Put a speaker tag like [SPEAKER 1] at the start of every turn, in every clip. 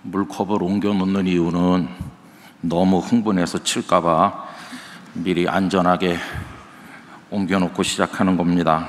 [SPEAKER 1] 물컵을 옮겨 놓는 이유는 너무 흥분해서 칠까봐 미리 안전하게 옮겨 놓고 시작하는 겁니다.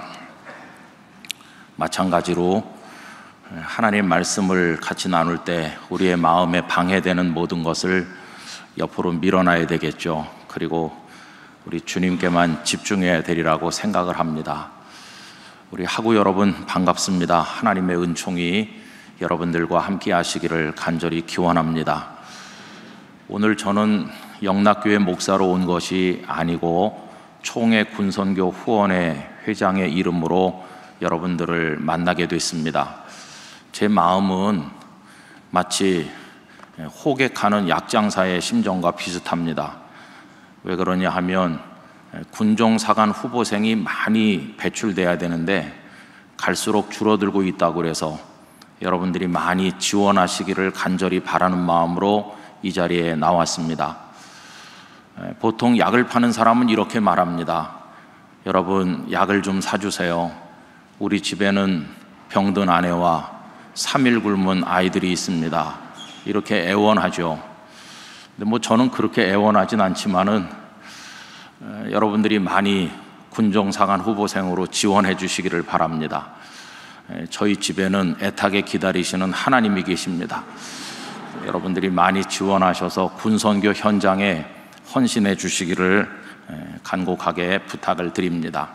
[SPEAKER 1] 마찬가지로 하나님 말씀을 같이 나눌 때 우리의 마음에 방해되는 모든 것을 옆으로 밀어놔야 되겠죠. 그리고 우리 주님께만 집중해야 되리라고 생각을 합니다. 우리 하구 여러분 반갑습니다. 하나님의 은총이 여러분들과 함께 하시기를 간절히 기원합니다. 오늘 저는 영락교회 목사로 온 것이 아니고 총회 군선교 후원회 회장의 이름으로 여러분들을 만나게 됐습니다. 제 마음은 마치 호객하는 약장사의 심정과 비슷합니다. 왜 그러냐 하면 군종사관 후보생이 많이 배출돼야 되는데 갈수록 줄어들고 있다고 그래서 여러분들이 많이 지원하시기를 간절히 바라는 마음으로 이 자리에 나왔습니다. 보통 약을 파는 사람은 이렇게 말합니다. 여러분, 약을 좀 사주세요. 우리 집에는 병든 아내와 3일 굶은 아이들이 있습니다. 이렇게 애원하죠. 근데 저는 그렇게 애원하진 않지만은 여러분들이 많이 군종사관 후보생으로 지원해 주시기를 바랍니다. 저희 집에는 애타게 기다리시는 하나님이 계십니다. 여러분들이 많이 지원하셔서 군선교 현장에 헌신해 주시기를 간곡하게 부탁을 드립니다.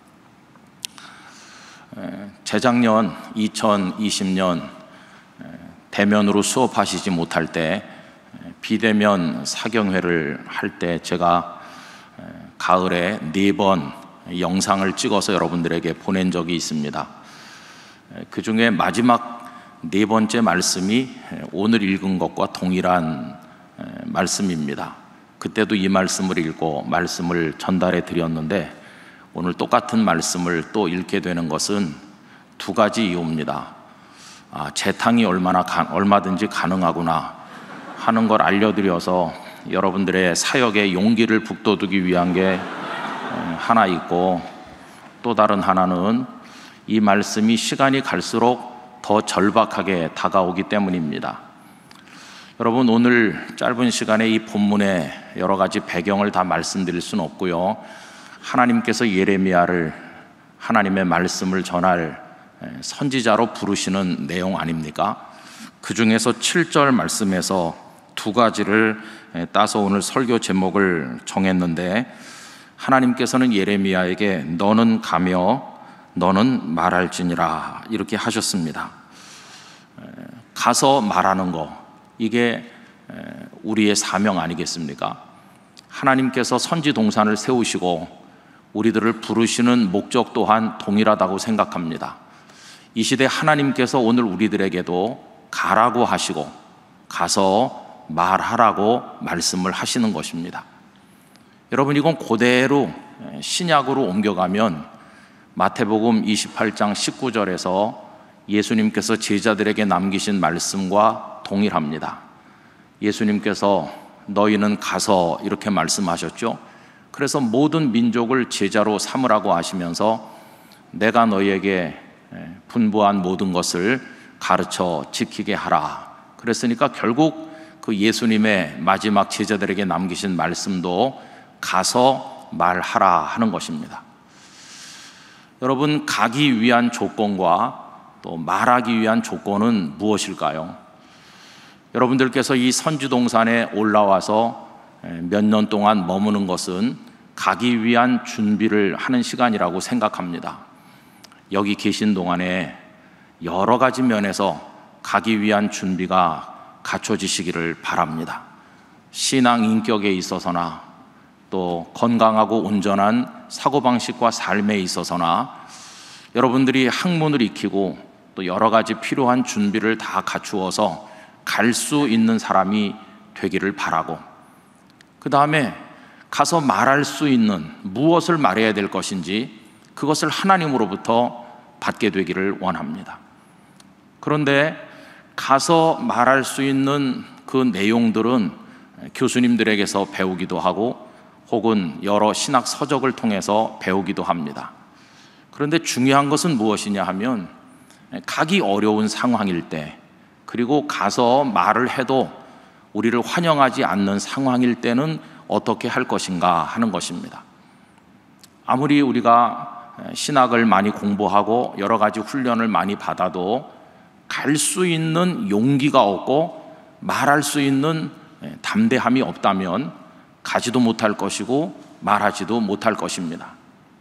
[SPEAKER 1] 재작년 2020년 대면으로 수업하시지 못할 때 비대면 사경회를 할 때 제가 가을에 4번 영상을 찍어서 여러분들에게 보낸 적이 있습니다. 그 중에 마지막 4번째 말씀이 오늘 읽은 것과 동일한 말씀입니다. 그때도 이 말씀을 읽고 말씀을 전달해 드렸는데 오늘 똑같은 말씀을 또 읽게 되는 것은 2가지 이유입니다. 재탕이 얼마든지 가능하구나 하는 걸 알려드려서 여러분들의 사역의 용기를 북돋우기 위한 게 하나 있고, 또 다른 하나는 이 말씀이 시간이 갈수록 더 절박하게 다가오기 때문입니다. 여러분, 오늘 짧은 시간에 이 본문의 여러 가지 배경을 다 말씀드릴 수는 없고요. 하나님께서 예레미야를 하나님의 말씀을 전할 선지자로 부르시는 내용 아닙니까? 그 중에서 7절 말씀에서 2가지를 따서 오늘 설교 제목을 정했는데, 하나님께서는 예레미야에게 너는 가며 너는 말할지니라 이렇게 하셨습니다. 가서 말하는 거, 이게 우리의 사명 아니겠습니까? 하나님께서 선지 동산을 세우시고 우리들을 부르시는 목적 또한 동일하다고 생각합니다. 이 시대 하나님께서 오늘 우리들에게도 가라고 하시고 가서 말하라고 말씀을 하시는 것입니다. 여러분, 이건 그대로 신약으로 옮겨가면 마태복음 28장 19절에서 예수님께서 제자들에게 남기신 말씀과 동일합니다. 예수님께서 너희는 가서 이렇게 말씀하셨죠. 그래서 모든 민족을 제자로 삼으라고 하시면서 내가 너희에게 분부한 모든 것을 가르쳐 지키게 하라. 그랬으니까 결국 그 예수님의 마지막 제자들에게 남기신 말씀도 가서 말하라 하는 것입니다. 여러분, 가기 위한 조건과 또 말하기 위한 조건은 무엇일까요? 여러분들께서 이 선지동산에 올라와서 몇 년 동안 머무는 것은 가기 위한 준비를 하는 시간이라고 생각합니다. 여기 계신 동안에 여러 가지 면에서 가기 위한 준비가 갖춰지시기를 바랍니다. 신앙 인격에 있어서나 또 건강하고 온전한 사고방식과 삶에 있어서나 여러분들이 학문을 익히고 또 여러 가지 필요한 준비를 다 갖추어서 갈 수 있는 사람이 되기를 바라고, 그 다음에 가서 말할 수 있는, 무엇을 말해야 될 것인지 그것을 하나님으로부터 받게 되기를 원합니다. 그런데 가서 말할 수 있는 그 내용들은 교수님들에게서 배우기도 하고 혹은 여러 신학 서적을 통해서 배우기도 합니다. 그런데 중요한 것은 무엇이냐 하면 가기 어려운 상황일 때 그리고 가서 말을 해도 우리를 환영하지 않는 상황일 때는 어떻게 할 것인가 하는 것입니다. 아무리 우리가 신학을 많이 공부하고 여러 가지 훈련을 많이 받아도 갈 수 있는 용기가 없고 말할 수 있는 담대함이 없다면 가지도 못할 것이고 말하지도 못할 것입니다.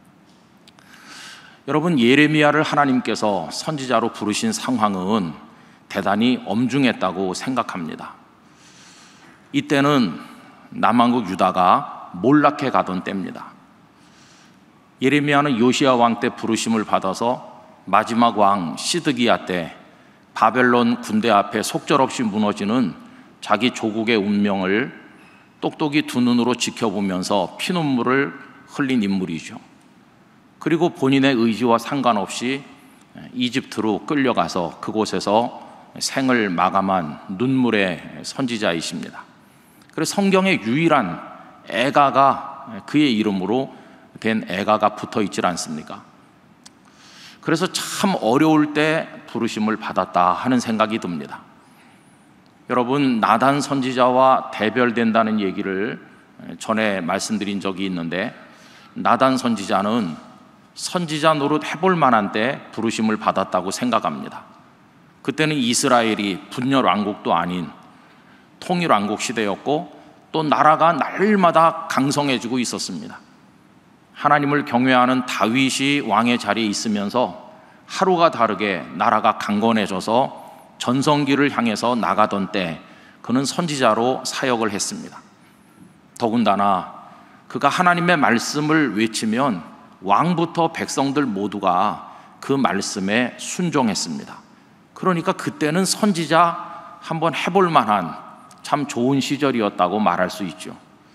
[SPEAKER 1] 여러분, 예레미야를 하나님께서 선지자로 부르신 상황은 대단히 엄중했다고 생각합니다. 이때는 남왕국 유다가 몰락해 가던 때입니다. 예레미야는 요시야 왕 때 부르심을 받아서 마지막 왕 시드기야 때 바벨론 군대 앞에 속절없이 무너지는 자기 조국의 운명을 똑똑히 두 눈으로 지켜보면서 피눈물을 흘린 인물이죠. 그리고 본인의 의지와 상관없이 이집트로 끌려가서 그곳에서 생을 마감한 눈물의 선지자이십니다. 그래서 성경에 유일한 애가가 그의 이름으로 된 애가가 붙어 있질 않습니까? 그래서 참 어려울 때 부르심을 받았다 하는 생각이 듭니다. 여러분, 나단 선지자와 대별된다는 얘기를 전에 말씀드린 적이 있는데, 나단 선지자는 선지자 노릇 해볼 만한 때 부르심을 받았다고 생각합니다. 그때는 이스라엘이 분열 왕국도 아닌 통일 왕국 시대였고 또 나라가 날마다 강성해지고 있었습니다. 하나님을 경외하는 다윗이 왕의 자리에 있으면서 하루가 다르게 나라가 강건해져서 전성기를 향해서 나가던 때 그는 선지자로 사역을 했습니다. 더군다나 그가 하나님의 말씀을 외치면 왕부터 백성들 모두가 그 말씀에 순종했습니다. 그러니까 그때는 선지자 한번 해볼 만한 참 좋은 시절이었다고 말할 수 있죠.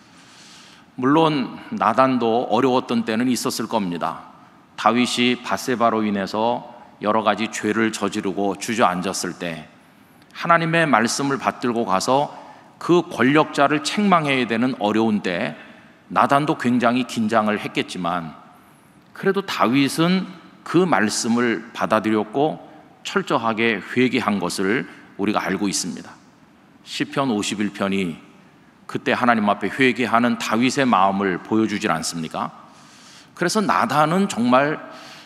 [SPEAKER 1] 물론 나단도 어려웠던 때는 있었을 겁니다. 다윗이 밧세바로 인해서 여러 가지 죄를 저지르고 주저앉았을 때 하나님의 말씀을 받들고 가서 그 권력자를 책망해야 되는 어려운 때 나단도 굉장히 긴장을 했겠지만 그래도 다윗은 그 말씀을 받아들였고 철저하게 회개한 것을 우리가 알고 있습니다. 시편 51편이 그때 하나님 앞에 회개하는 다윗의 마음을 보여주질 않습니까? 그래서 나단은 정말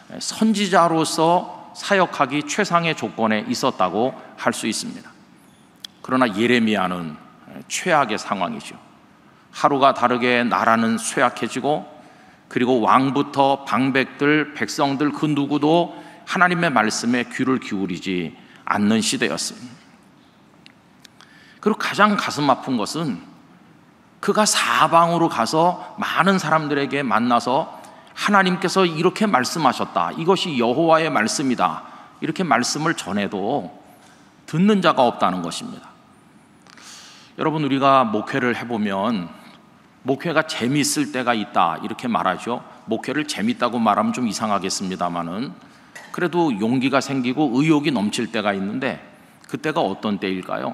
[SPEAKER 1] 선지자로서 사역하기 최상의 조건에 있었다고 할 수 있습니다. 그러나 예레미야는 최악의 상황이죠. 하루가 다르게 나라는 쇠약해지고 그리고 왕부터 방백들, 백성들 그 누구도 하나님의 말씀에 귀를 기울이지 않는 시대였습니다. 그리고 가장 가슴 아픈 것은 그가 사방으로 가서 많은 사람들에게 만나서 하나님께서 이렇게 말씀하셨다, 이것이 여호와의 말씀이다, 이렇게 말씀을 전해도 듣는 자가 없다는 것입니다. 여러분, 우리가 목회를 해보면 목회가 재미있을 때가 있다 이렇게 말하죠. 목회를 재밌다고 말하면 좀 이상하겠습니다만은 그래도 용기가 생기고 의욕이 넘칠 때가 있는데 그때가 어떤 때일까요?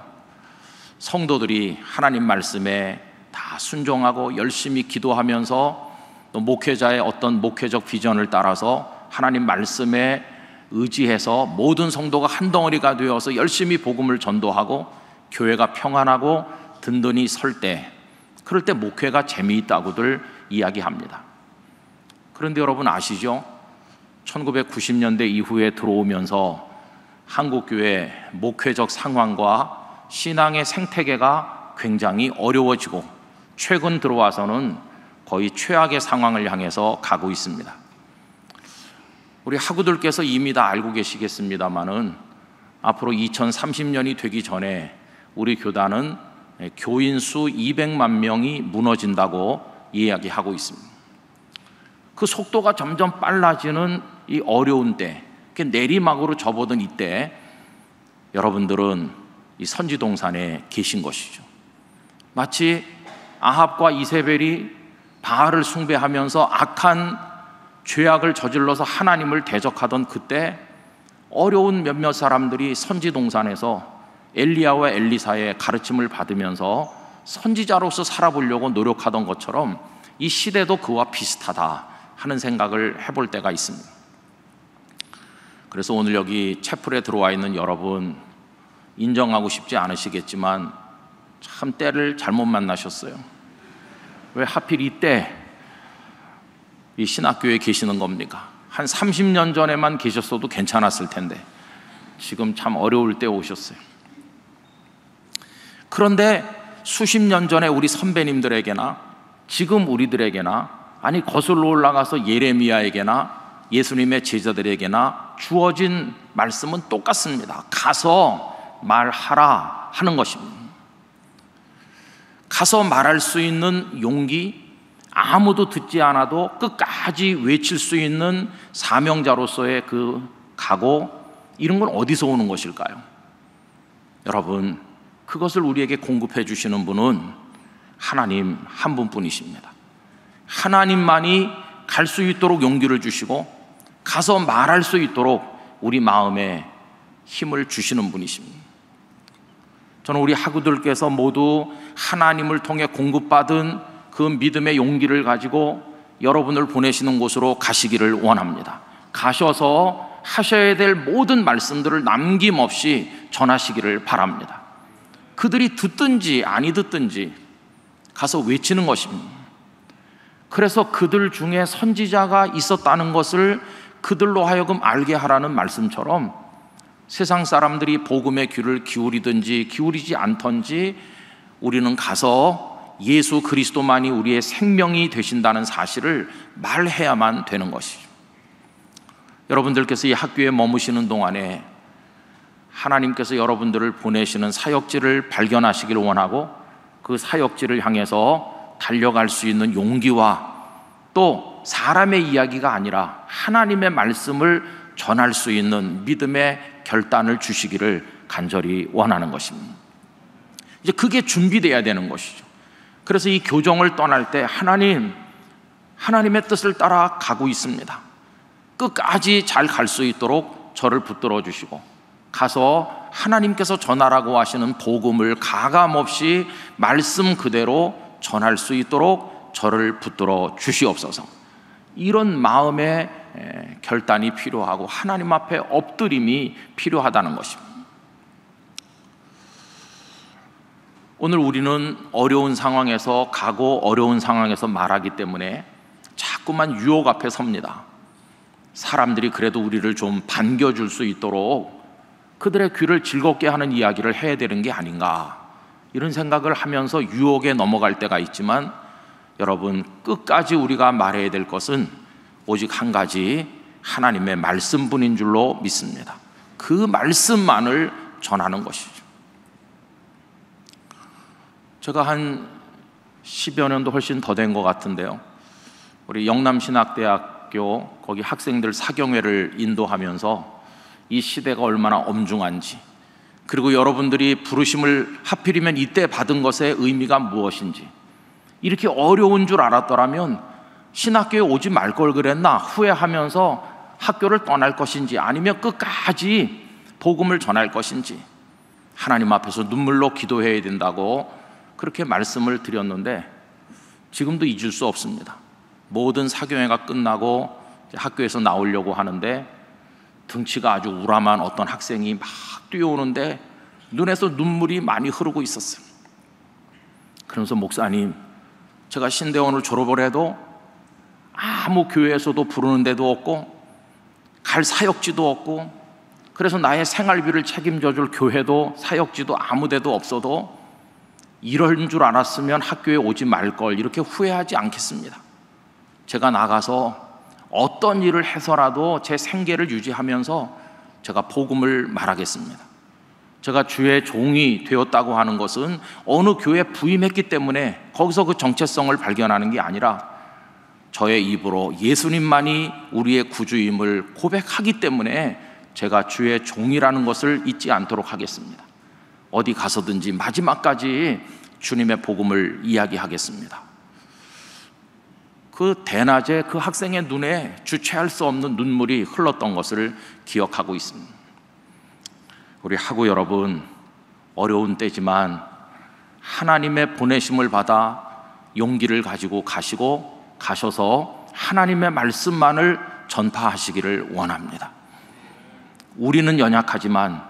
[SPEAKER 1] 성도들이 하나님 말씀에 다 순종하고 열심히 기도하면서 또 목회자의 어떤 목회적 비전을 따라서 하나님 말씀에 의지해서 모든 성도가 한 덩어리가 되어서 열심히 복음을 전도하고 교회가 평안하고 든든히 설 때, 그럴 때 목회가 재미있다고들 이야기합니다. 그런데 여러분 아시죠? 1990년대 이후에 들어오면서 한국교회 목회적 상황과 신앙의 생태계가 굉장히 어려워지고 최근 들어와서는 거의 최악의 상황을 향해서 가고 있습니다. 우리 학우들께서 이미 다 알고 계시겠습니다마는 앞으로 2030년이 되기 전에 우리 교단은 교인 수 200만 명이 무너진다고 이야기하고 있습니다. 그 속도가 점점 빨라지는 이 어려운 때, 내리막으로 접어든 이때 여러분들은 이 선지동산에 계신 것이죠. 마치 아합과 이세벨이 바알을 숭배하면서 악한 죄악을 저질러서 하나님을 대적하던 그때 어려운 몇몇 사람들이 선지동산에서 엘리야와 엘리사의 가르침을 받으면서 선지자로서 살아보려고 노력하던 것처럼 이 시대도 그와 비슷하다 하는 생각을 해볼 때가 있습니다. 그래서 오늘 여기 채플에 들어와 있는 여러분, 인정하고 싶지 않으시겠지만 참 때를 잘못 만나셨어요. 왜 하필 이때 이 신학교에 계시는 겁니까? 한 30년 전에만 계셨어도 괜찮았을 텐데 지금 참 어려울 때 오셨어요. 그런데 수십 년 전에 우리 선배님들에게나 지금 우리들에게나, 아니 거슬러 올라가서 예레미야에게나 예수님의 제자들에게나 주어진 말씀은 똑같습니다. 가서 말하라 하는 것입니다. 가서 말할 수 있는 용기, 아무도 듣지 않아도 끝까지 외칠 수 있는 사명자로서의 그 각오, 이런 건 어디서 오는 것일까요? 여러분, 그것을 우리에게 공급해 주시는 분은 하나님 한 분뿐이십니다. 하나님만이 갈 수 있도록 용기를 주시고 가서 말할 수 있도록 우리 마음에 힘을 주시는 분이십니다. 저는 우리 학우들께서 모두 하나님을 통해 공급받은 그 믿음의 용기를 가지고 여러분을 보내시는 곳으로 가시기를 원합니다. 가셔서 하셔야 될 모든 말씀들을 남김없이 전하시기를 바랍니다. 그들이 듣든지 아니 듣든지 가서 외치는 것입니다. 그래서 그들 중에 선지자가 있었다는 것을 그들로 하여금 알게 하라는 말씀처럼 세상 사람들이 복음의 귀를 기울이든지 기울이지 않던지 우리는 가서 예수 그리스도만이 우리의 생명이 되신다는 사실을 말해야만 되는 것이죠. 여러분들께서 이 학교에 머무시는 동안에 하나님께서 여러분들을 보내시는 사역지를 발견하시기를 원하고 그 사역지를 향해서 달려갈 수 있는 용기와 또 사람의 이야기가 아니라 하나님의 말씀을 전할 수 있는 믿음의 결단을 주시기를 간절히 원하는 것입니다. 이제 그게 준비되어야 되는 것이죠. 그래서 이 교정을 떠날 때 하나님의 뜻을 따라 가고 있습니다. 끝까지 잘 갈 수 있도록 저를 붙들어 주시고 가서 하나님께서 전하라고 하시는 복음을 가감없이 말씀 그대로 전할 수 있도록 저를 붙들어 주시옵소서. 이런 마음의 결단이 필요하고 하나님 앞에 엎드림이 필요하다는 것입니다. 오늘 우리는 어려운 상황에서 가고 어려운 상황에서 말하기 때문에 자꾸만 유혹 앞에 섭니다. 사람들이 그래도 우리를 좀 반겨줄 수 있도록 그들의 귀를 즐겁게 하는 이야기를 해야 되는 게 아닌가, 이런 생각을 하면서 유혹에 넘어갈 때가 있지만 여러분, 끝까지 우리가 말해야 될 것은 오직 한 가지, 하나님의 말씀뿐인 줄로 믿습니다. 그 말씀만을 전하는 것이죠. 제가 한 10여 년도 훨씬 더 된 것 같은데요, 우리 영남신학대학교 거기 학생들 사경회를 인도하면서 이 시대가 얼마나 엄중한지, 그리고 여러분들이 부르심을 하필이면 이때 받은 것의 의미가 무엇인지, 이렇게 어려운 줄 알았더라면 신학교에 오지 말 걸 그랬나 후회하면서 학교를 떠날 것인지 아니면 끝까지 복음을 전할 것인지 하나님 앞에서 눈물로 기도해야 된다고 그렇게 말씀을 드렸는데 지금도 잊을 수 없습니다. 모든 사교회가 끝나고 학교에서 나오려고 하는데 등치가 아주 우람한 어떤 학생이 막 뛰어오는데 눈에서 눈물이 많이 흐르고 있었어요. 그러면서 목사님, 제가 신대원을 졸업을 해도 아무 교회에서도 부르는 데도 없고 갈 사역지도 없고, 그래서 나의 생활비를 책임져 줄 교회도 사역지도 아무 데도 없어도 이런 줄 알았으면 학교에 오지 말걸, 이렇게 후회하지 않겠습니다. 제가 나가서 어떤 일을 해서라도 제 생계를 유지하면서 제가 복음을 말하겠습니다. 제가 주의 종이 되었다고 하는 것은 어느 교회에 부임했기 때문에 거기서 그 정체성을 발견하는 게 아니라 저의 입으로 예수님만이 우리의 구주임을 고백하기 때문에 제가 주의 종이라는 것을 잊지 않도록 하겠습니다. 어디 가서든지 마지막까지 주님의 복음을 이야기하겠습니다. 그 대낮에 그 학생의 눈에 주체할 수 없는 눈물이 흘렀던 것을 기억하고 있습니다. 우리 학우 여러분, 어려운 때지만 하나님의 보내심을 받아 용기를 가지고 가셔서 하나님의 말씀만을 전파하시기를 원합니다. 우리는 연약하지만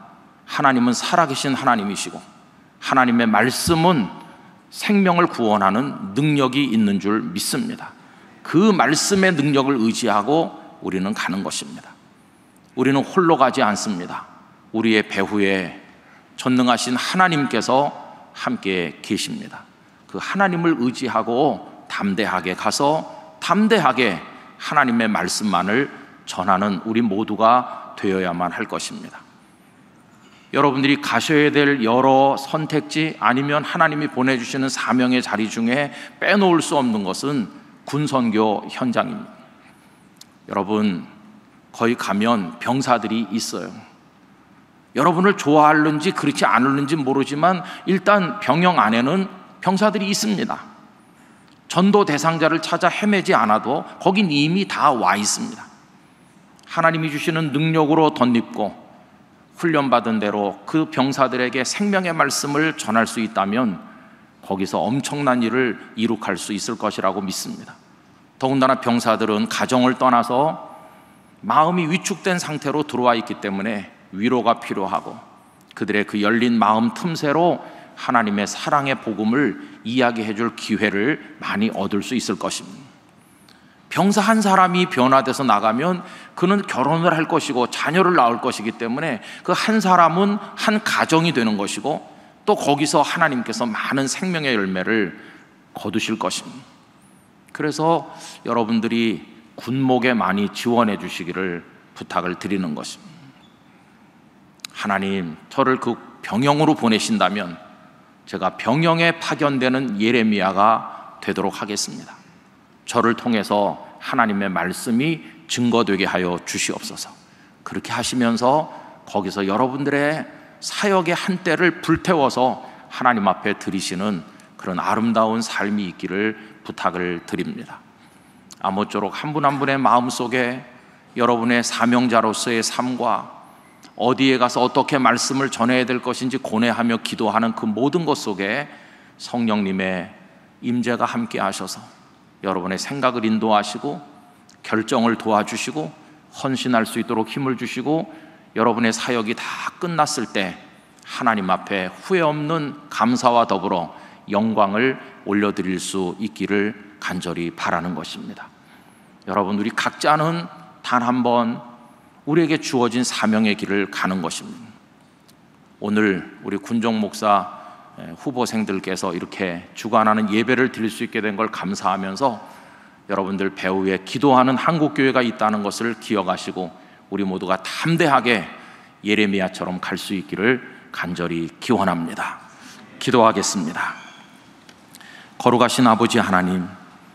[SPEAKER 1] 하나님은 살아계신 하나님이시고 하나님의 말씀은 생명을 구원하는 능력이 있는 줄 믿습니다. 그 말씀의 능력을 의지하고 우리는 가는 것입니다. 우리는 홀로 가지 않습니다. 우리의 배후에 전능하신 하나님께서 함께 계십니다. 그 하나님을 의지하고 담대하게 가서 담대하게 하나님의 말씀만을 전하는 우리 모두가 되어야만 할 것입니다. 여러분들이 가셔야 될 여러 선택지 아니면 하나님이 보내주시는 사명의 자리 중에 빼놓을 수 없는 것은 군선교 현장입니다. 여러분, 거기 가면 병사들이 있어요. 여러분을 좋아하는지 그렇지 않을는지 모르지만 일단 병영 안에는 병사들이 있습니다. 전도 대상자를 찾아 헤매지 않아도 거긴 이미 다 와 있습니다. 하나님이 주시는 능력으로 덧입고 훈련받은 대로 그 병사들에게 생명의 말씀을 전할 수 있다면 거기서 엄청난 일을 이룩할 수 있을 것이라고 믿습니다. 더군다나 병사들은 가정을 떠나서 마음이 위축된 상태로 들어와 있기 때문에 위로가 필요하고 그들의 그 열린 마음 틈새로 하나님의 사랑의 복음을 이야기해 줄 기회를 많이 얻을 수 있을 것입니다. 병사 한 사람이 변화돼서 나가면 그는 결혼을 할 것이고 자녀를 낳을 것이기 때문에 그 한 사람은 한 가정이 되는 것이고 또 거기서 하나님께서 많은 생명의 열매를 거두실 것입니다. 그래서 여러분들이 군목에 많이 지원해 주시기를 부탁을 드리는 것입니다. 하나님, 저를 그 병영으로 보내신다면 제가 병영에 파견되는 예레미야가 되도록 하겠습니다. 저를 통해서 하나님의 말씀이 증거되게 하여 주시옵소서. 그렇게 하시면서 거기서 여러분들의 사역의 한때를 불태워서 하나님 앞에 드리시는 그런 아름다운 삶이 있기를 부탁을 드립니다. 아무쪼록 한 분 한 분의 마음속에 여러분의 사명자로서의 삶과 어디에 가서 어떻게 말씀을 전해야 될 것인지 고뇌하며 기도하는 그 모든 것 속에 성령님의 임재가 함께 하셔서 여러분의 생각을 인도하시고 결정을 도와주시고 헌신할 수 있도록 힘을 주시고 여러분의 사역이 다 끝났을 때 하나님 앞에 후회 없는 감사와 더불어 영광을 올려드릴 수 있기를 간절히 바라는 것입니다. 여러분, 우리 각자는 단 한 번 우리에게 주어진 사명의 길을 가는 것입니다. 오늘 우리 군종 목사 후보생들께서 이렇게 주관하는 예배를 드릴 수 있게 된 걸 감사하면서 여러분들 배후에 기도하는 한국교회가 있다는 것을 기억하시고 우리 모두가 담대하게 예레미야처럼 갈 수 있기를 간절히 기원합니다. 기도하겠습니다. 거룩하신 아버지 하나님,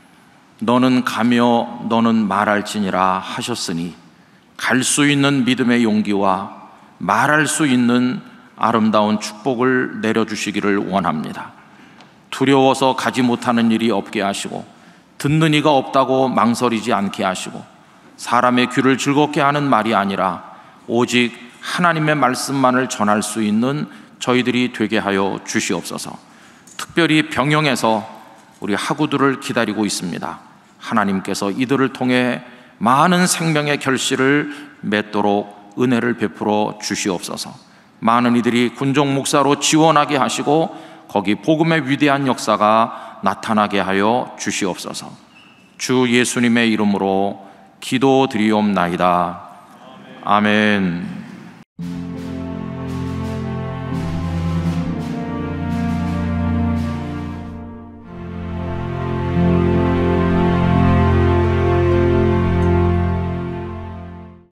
[SPEAKER 1] 너는 가며 너는 말할지니라 하셨으니 갈 수 있는 믿음의 용기와 말할 수 있는 아름다운 축복을 내려주시기를 원합니다. 두려워서 가지 못하는 일이 없게 하시고 듣는 이가 없다고 망설이지 않게 하시고 사람의 귀를 즐겁게 하는 말이 아니라 오직 하나님의 말씀만을 전할 수 있는 저희들이 되게 하여 주시옵소서. 특별히 병영에서 우리 학우들을 기다리고 있습니다. 하나님께서 이들을 통해 많은 생명의 결실을 맺도록 은혜를 베풀어 주시옵소서. 많은 이들이 군종 목사로 지원하게 하시고 거기 복음의 위대한 역사가 나타나게 하여 주시옵소서. 주 예수님의 이름으로 기도드리옵나이다. 아멘.